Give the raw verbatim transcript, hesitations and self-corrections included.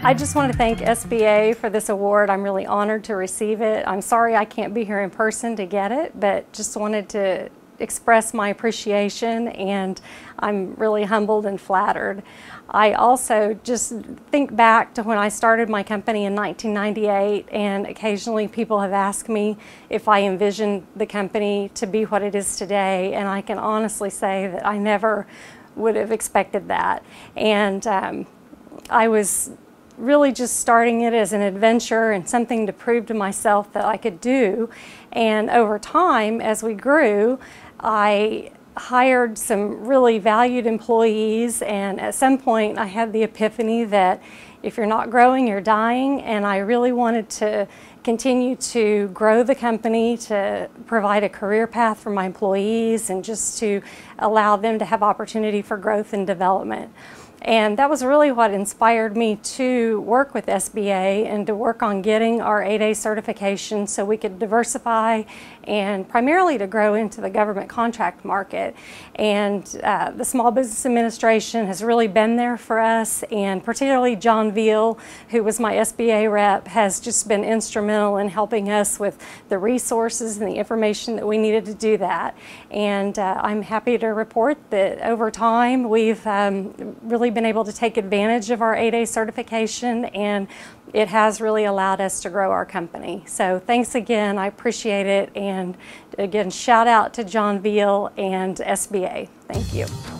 I just want to thank S B A for this award. I'm really honored to receive it. I'm sorry I can't be here in person to get it, but just wanted to express my appreciation, and I'm really humbled and flattered. I also just think back to when I started my company in nineteen ninety-eight, and occasionally people have asked me if I envisioned the company to be what it is today, and I can honestly say that I never would have expected that. And um, I was really just starting it as an adventure and something to prove to myself that I could do. And over time, as we grew, I hired some really valued employees, and at some point I had the epiphany that if you're not growing, you're dying, and I really wanted to continue to grow the company, to provide a career path for my employees, and just to allow them to have opportunity for growth and development. And that was really what inspired me to work with S B A and to work on getting our eight A certification so we could diversify and primarily to grow into the government contract market. And uh, the Small Business Administration has really been there for us, and particularly John Veal, who was my S B A rep, has just been instrumental in helping us with the resources and the information that we needed to do that. And uh, I'm happy to report that over time we've um, really been able to take advantage of our eight A certification, and it has really allowed us to grow our company. So thanks again, I appreciate it, and again, shout out to John Veal and S B A. Thank you.